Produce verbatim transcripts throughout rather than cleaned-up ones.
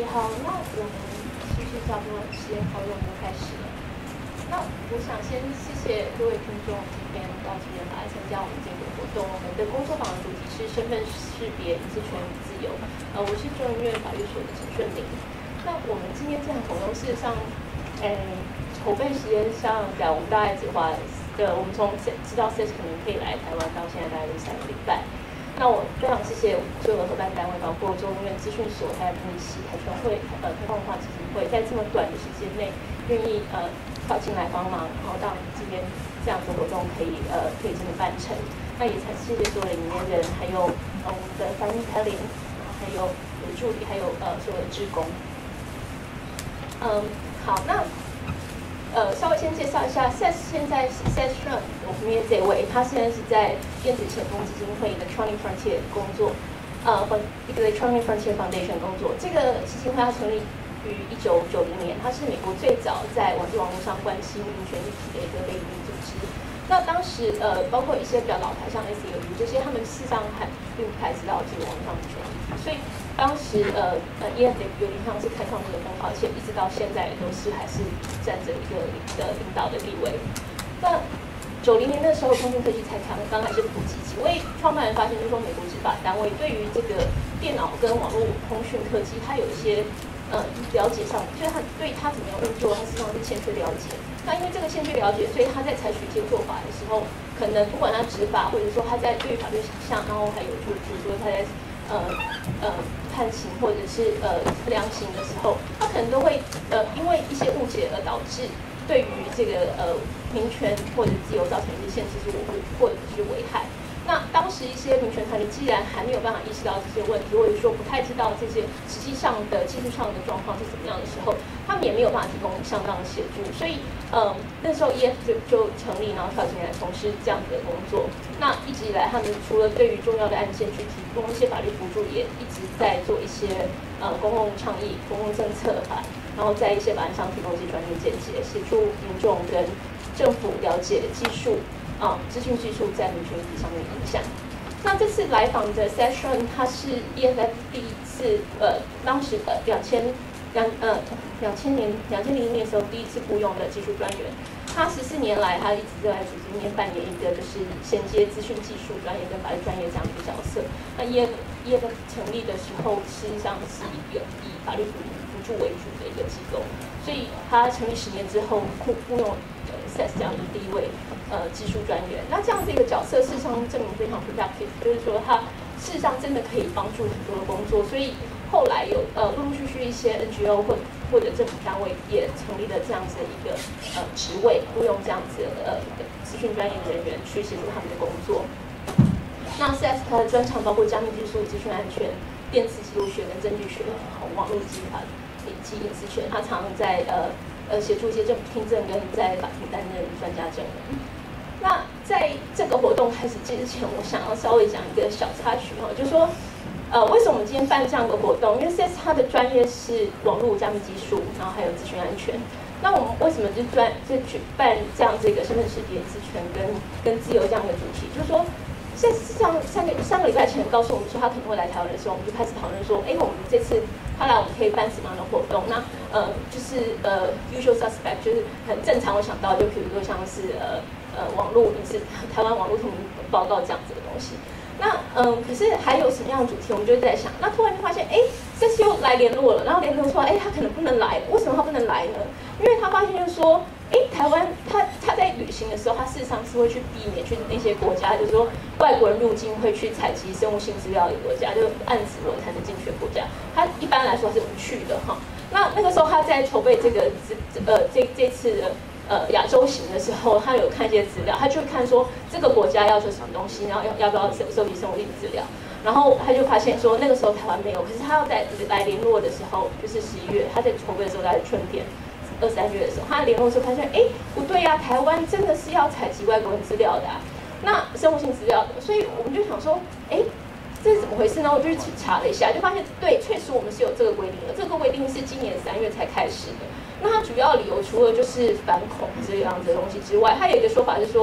好，那我们是不是差不多时间讨论就开始了？那我想先谢谢各位听众今天到这边来参加我们这个活动。我们的工作坊的主题是身份识别、隐私权与自由。呃，我是中研院法律所的陈顺玲。那我们今天这场活动，事实上，诶，筹备时间上讲，我们大概只花呃，我们从知道 S E S 可能可以来台湾到现在大概是三个礼拜。那我非常谢谢所有的合办单位，包括中研院资讯所、还有普里系、台全会、呃开放文化基金会，在这么短的时间内愿意呃靠近来帮忙，然后让这边这样的活动可以呃可以真的办成。那也才谢谢所有的引言人，还有呃我们的翻译开林，还有我的助理，还有呃所有的志工。嗯，好，那。呃，稍微先介绍一下 S E S 现在是 S E S 上我们面这位，他现在是在电子前锋基金会 Electronic Frontier 工作，呃，和 Electronic Frontier Foundation 工作。这个基金会它成立于一九九零年，它是美国最早在网际网络上关心民权议题的一个非营利组织。那当时呃，包括一些比较老牌，像 S E U 这些，他们事实上还并不太知道这个网络上民权议题，所以当时呃呃 E F 有点像是开创这个风潮，而且一直到现在都是还是占着一个的领导的地位。那九零年的时候，通讯科技才刚刚开始普及，几位创办人发现，就是说美国执法单位对于这个电脑跟网络通讯科技，它有一些呃了解上，就是他对它怎么样运作，它实际上是欠缺了解。那因为这个欠缺了解，所以他在采取一些做法的时候，可能不管他执法，或者说他在对于法律想象，然后还有就是比如说他在呃呃判刑或者是呃量刑的时候，他可能都会呃因为一些误解而导致对于这个呃民权或者自由造成一些限制是维护或者是危害。那当时一些民权团体既然还没有办法意识到这些问题，或者说不太知道这些实际上的技术上的状况是怎么样的时候，他们也没有办法提供相当的协助。所以，呃，那时候 E F 就就成立，然后跳进来从事这样的工作。那一直以来，他们除了对于重要的案件去提供一些法律辅助，也一直在做一些呃公共倡议、公共政策法，然后在一些法案上提供一些专业见解，协助民众跟政府了解技术。啊，资讯技术在民权议题上面的影响。那这次来访的 session， 它是 E F F 第一次，呃，当时呃两千两呃两千年两千零一年的时候第一次雇佣的技术专员。他十四年来，他一直在组织里面扮演一个就是衔接资讯技术专业跟法律专业这样的一个角色。那 E F E F 成立的时候，实际上是一个以法律辅辅助为主的一个机构，所以他成立十年之后雇雇佣。S E S 这样的第一位呃技术专员，那这样子一个角色，事实上证明非常 productive， 就是说他事实上真的可以帮助很多的工作，所以后来有呃陆陆续续一些 N G O 或或者政府单位也成立了这样子的一个呃职位，雇佣这样子的呃资讯专业人员去协助他们的工作。那 S E S 它的专长包括加密技术、资讯安全、电磁记录学跟证据学、网络集团以及隐私权，他常常在呃。呃，协助一些政府听证跟在法庭担任专家证人。那在这个活动开始之前，我想要稍微讲一个小插曲哈，就是说，呃，为什么我们今天办这样的活动？因为 S E S 它的专业是网络加密技术，然后还有资讯安全。那我们为什么就专就举办这样这个身份识别、隐私权跟跟自由这样的主题？就是说。现在上三个三个礼拜前告诉我们说他可能会来台湾的时候，我们就开始讨论说，哎，我们这次他来，我们可以办什么样的活动？那呃，就是呃 usual suspect， 就是很正常。我想到就比如说像是呃呃网络，也是台湾网络透明报告这样子的东西。那嗯，可是还有什么样的主题？我们就在想，那突然就发现，哎，这次又来联络了，然后联络说，哎，他可能不能来，为什么他不能来呢？因为他发现就是说。哎，台湾他他在旅行的时候，他事实上是会去避免去那些国家，就是说外国人入境会去采集生物性资料的国家，就是按指纹才能进去的国家。他一般来说是不去的哈。那那个时候他在筹备这个呃这这次的呃亚洲行的时候，他有看一些资料，他就看说这个国家要求什么东西，然后要要不要收收集生物性资料。然后他就发现说，那个时候台湾没有，可是他要在来联络的时候，就是十一月，他在筹备的时候在春天。二三月的时候，他联络的时候发现，哎，不对呀、啊，台湾真的是要采集外国人资料的、啊，那生物性资料的，所以我们就想说，哎，这是怎么回事呢？我就去查了一下，就发现，对，确实我们是有这个规定的，这个规定是今年三月才开始的。那它主要理由除了就是反恐这样子的东西之外，它有一个说法是说，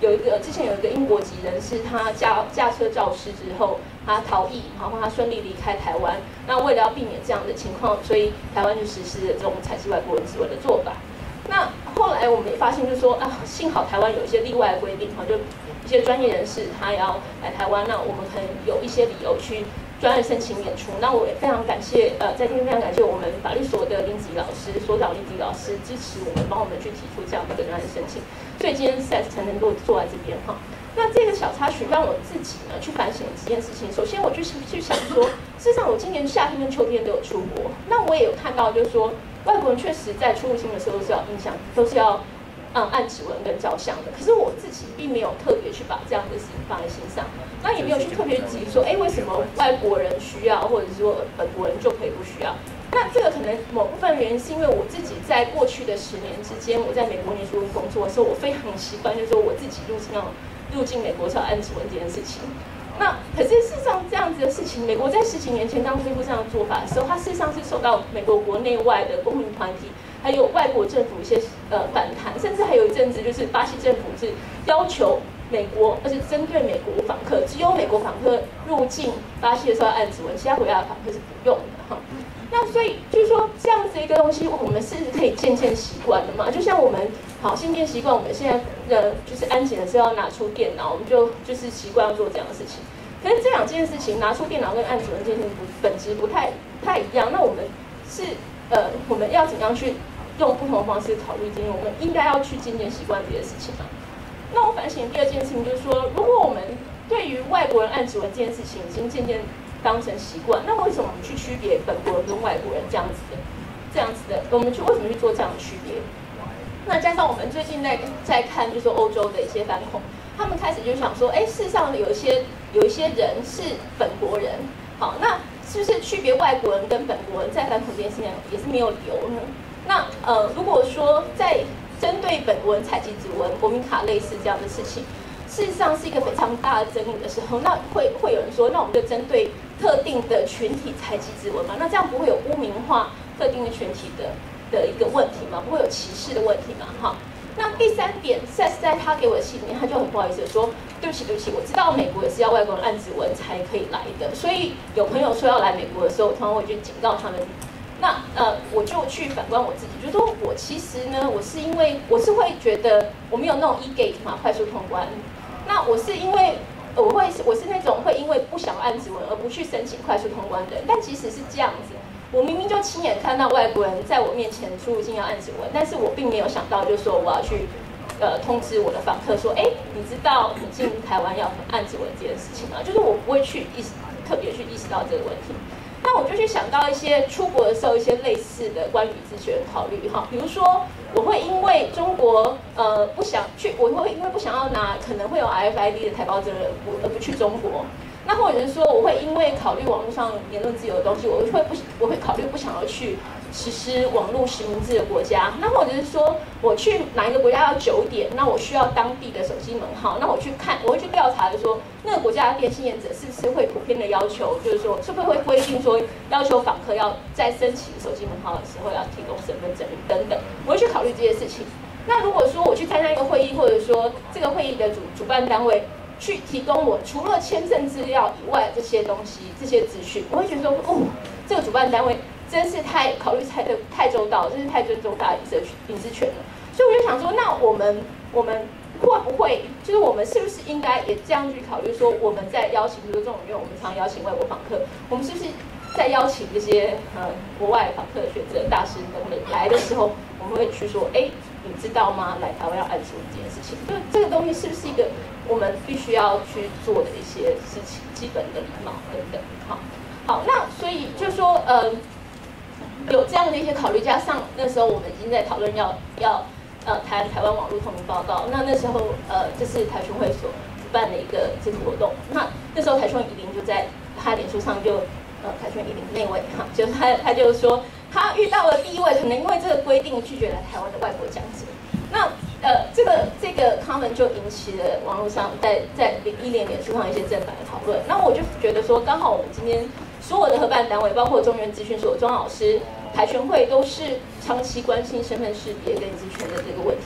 有一个之前有一个英国籍人士，他驾驾车肇事之后，他逃逸，然后他顺利离开台湾。那为了要避免这样的情况，所以台湾就实施了这种采集外国人指纹的做法。那后来我们也发现，就是说啊，幸好台湾有一些例外的规定，哈，就一些专业人士他要来台湾，那我们可能有一些理由去专案申请免除。那我也非常感谢，呃，在今天非常感谢我们法律所的林吉老师、所长林吉老师支持我们，帮我们去提出这样的一个专案申请，所以今天 S A S 才能够坐在这边哈。那这个小插曲让我自己呢去反省几件事情。首先，我就是去想说，事实上我今年夏天跟秋天都有出国，那我也有看到，就是说外国人确实在出入境的时候都是要印象，都是要嗯按指纹跟照相的。可是我自己并没有特别去把这样的事情放在心上，那也没有去特别质疑说，哎，为什么外国人需要，或者是说本国人就可以不需要？那这个可能某部分原因是因为我自己在过去的十年之间，我在美国念书跟工作的时候，我非常习惯，就是说我自己入境要入境美国是要按指纹这件事情。那可是事实上这样子的事情，美国在十几年前当推出这样的做法的时候，它事实上是受到美国国内外的公民团体，还有外国政府一些呃反弹，甚至还有一阵子就是巴西政府是要求美国，而且针对美国访客，只有美国访客入境巴西的时候要按指纹，其他国家的访客是不用的哈。那所以就是说，这样子一个东西，我们是可以渐渐习惯的嘛。就像我们好渐渐习惯，我们现在呃就是安检的时候要拿出电脑，我们就就是习惯要做这样的事情。可是这两件事情，拿出电脑跟按指纹这件事情不本质不太不太一样。那我们是呃我们要怎样去用不同的方式考虑这件，我们应该要去渐渐习惯这些事情嘛。那我反省第二件事情就是说，如果我们对于外国人按指纹这件事情已经渐渐当成习惯，那为什么我们去区别本国人跟外国人这样子的、这样子的？我们去为什么去做这样的区别？那加上我们最近在在看，就是欧洲的一些反恐，他们开始就想说，哎，事实上有一些有一些人是本国人，好，那是不是区别外国人跟本国人在反恐这件事情也是没有理由呢？那呃，如果说在针对本国人采集指纹、国民卡类似这样的事情，事实上是一个非常大的争议的时候，那会会有人说，那我们就针对特定的群体采集指纹嘛？那这样不会有污名化特定的群体的的一个问题嘛？不会有歧视的问题嘛？哈。那第三点 ，S A S 在他给我的信里面，他就很不好意思的说，对不起，对不起，我知道美国也是要外国人按指纹才可以来的，所以有朋友说要来美国的时候，我通常会去警告他们。那呃，我就去反观我自己，就说我其实呢，我是因为我是会觉得我没有那种 e-gate 嘛，快速通关。那我是因为我会我是那种会因为不想按指纹而不去申请快速通关的人，但即使是这样子，我明明就亲眼看到外国人在我面前出入境要按指纹，但是我并没有想到，就是说我要去呃通知我的访客说，哎，你知道你进台湾要按指纹这件事情吗？就是我不会去意识特别去意识到这个问题。那我就去想到一些出国的时候一些类似的关于自学的考虑哈，比如说我会因为中国呃不想去，我会因为不想要拿可能会有 R F I D 的台胞证而不去中国。那或者是说我会因为考虑网络上言论自由的东西，我会不我会考虑不想要去实施网络实名制的国家。那或者是说我去哪一个国家要久点，那我需要当地的手机门号，那我去看我会去调查，就是说那个国家的电信业者是不是会普遍的要求，就是说是不是会规定说要求访客要在申请手机门号的时候要提供身份证明等等，我会去考虑这些事情。那如果说我去参加一个会议，或者说这个会议的主主办单位去提供我除了签证资料以外这些东西、这些资讯，我会觉得说，哦，这个主办单位真是太考虑太太周到，真是太尊重大家隐私隐私权了。所以我就想说，那我们我们会不会，就是我们是不是应该也这样去考虑说，我们在邀请，比如说这种因为我们常邀请外国访客，我们是不是在邀请这些呃国外访客的学者、大师等等来的时候，我们会去说，哎，你知道吗？来台湾要按指纹这件事情，就这个东西是不是一个我们必须要去做的一些事情，基本的礼貌等等。好，好，那所以就说，呃，有这样的一些考虑，加上那时候我们已经在讨论要要呃谈台湾网络透明报告，那那时候呃这是台宣会所主办的一个这个活动，那那时候台宣宜林就在他脸书上就呃台宣宜林那位哈，就他他就说他遇到了第一位可能因为这个规定拒绝来台湾的外国讲者，那。呃，这个这个 comment 就引起了网络上在在一连脸书上一些正反的讨论。那我就觉得说，刚好我们今天所有的合办单位，包括中原资讯所、庄老师、台宣会，都是长期关心身份识别跟隐私权的这个问题。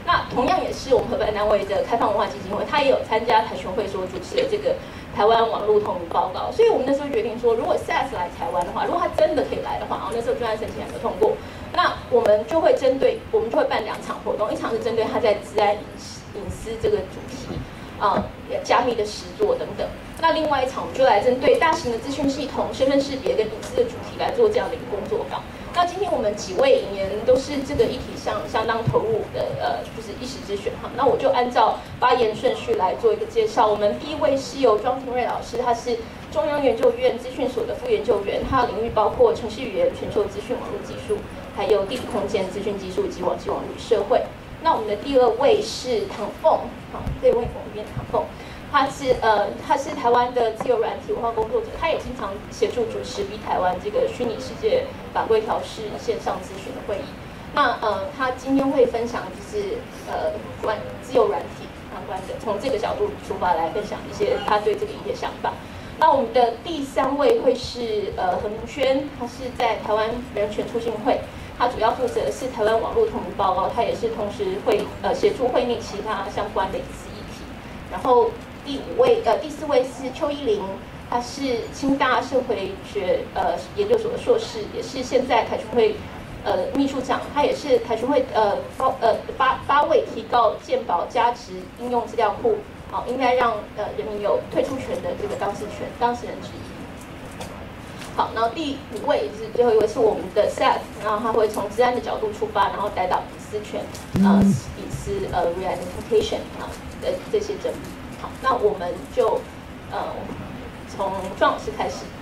那同样也是我们合办单位的开放文化基金会，他也有参加台全会所主持的这个台湾网络通报告。所以我们那时候决定说，如果 S A S 来台湾的话，如果他真的可以来的话，然后那时候专案申请还没有通过，那我们就会针对，我们就会办两场活动，一场是针对他在治安隐隐私这个主题。啊、呃，加密的实作等等。那另外一场，我们就来针对大型的资讯系统、身份识别跟隐私的主题来做这样的一个工作坊。那今天我们几位引言都是这个议题上相当投入的，呃，就是一时之选哈。那我就按照发言顺序来做一个介绍。我们第一位是由庄庭瑞老师，他是中央研究院资讯所的副研究员，他的领域包括程式语言、全球资讯网络技术，还有地理空间资讯技术及网际网络与社会。那我们的第二位是唐凤，好，这位我们这边唐凤，他是呃，他是台湾的自由软体文化工作者，他也经常协助主持 B 台湾这个虚拟世界法规调试线上咨询的会议。那呃，他今天会分享就是呃关自由软体相关的，从这个角度出发来分享一些他对这个议题的想法。那我们的第三位会是呃何明轩，他是在台湾人权促进会。他主要负责的是台湾网络通报报告，他也是同时会呃协助会内其他相关的隐私议题。然后第五位呃第四位是邱依玲，他是清大社会学呃研究所的硕士，也是现在台全会呃秘书长，他也是台全会呃高呃八八位提告健保价值应用资料库，好、应该让呃人民有退出权的这个当事权当事人之一。好，然后第五位也是最后一位是我们的 S A F， 然后他会从治安的角度出发，然后带到隐私权、呃隐私呃 re-identification 啊的这些争议。好，那我们就呃从庄老师开始。